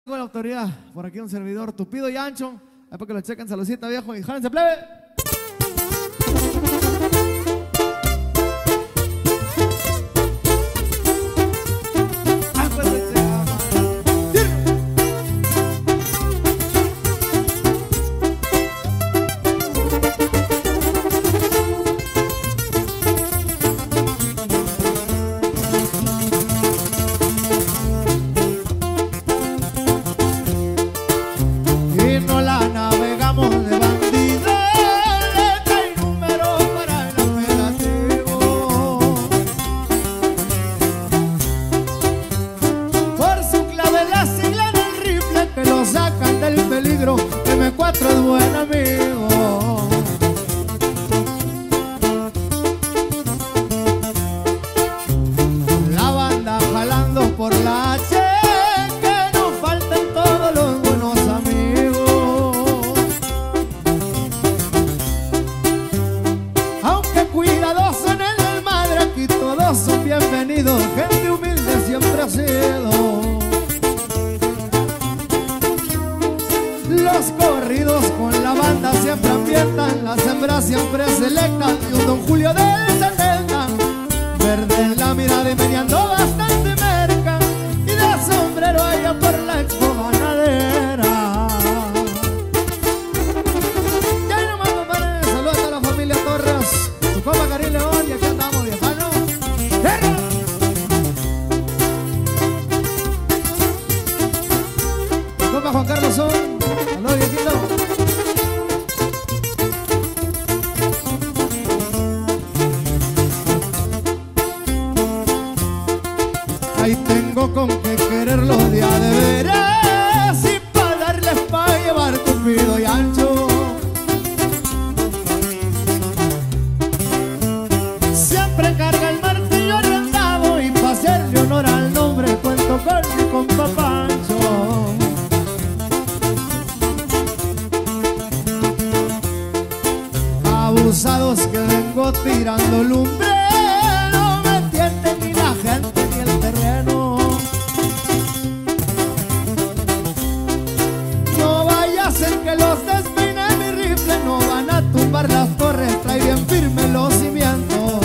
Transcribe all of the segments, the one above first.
Con la autoridad, por aquí un servidor tupido y ancho, ahí para que lo chequen, saludcita viejo y jálense plebe. M4 es buen amigo. La banda jalando por la H, que no falten todos los buenos amigos. Aunque cuidadosos en el madre, aquí todos son bienvenidos. Gente humilde siempre ha sido. Los corridos con la banda siempre ambientan, las hembras siempre selectan, y un Don Julio del 70, verde en la mirada y meneando bastante merca, y de sombrero allá por la expo ganadera. Y ahí nomás, compadre, saludos a la familia Torres, su compa Karim León, y aquí andamos, viejano. Su compa Juan Carlos Son. ¡Aló, viejito! Ahí tengo con qué quererlo de a de veras, y para darles pa' llevar tupido y ancho. Siempre carga el martillo arrendado, y pa' hacerle honor al nombre cuento con mi compa Pancho. Abusados que vengo tirando lumbre, no me entiende ni la gente ni el terreno. No vaya a ser que los despeine mi rifle, no van a tumbar las torres, trae bien firme los cimientos.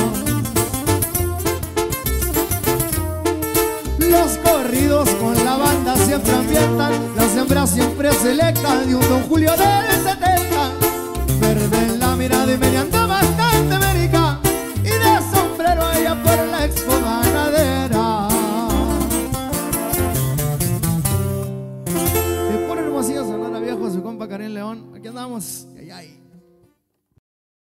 Los corridos con la banda siempre ambientan, las hembras siempre selectan, y un Don Julio del 70, verde en la mirada y meneando bastante América, y de sombrero allá por la expo ganadera. Y por Hermosillo, Sonora viejo, su compa Karim León, aquí andamos. Ay, ay.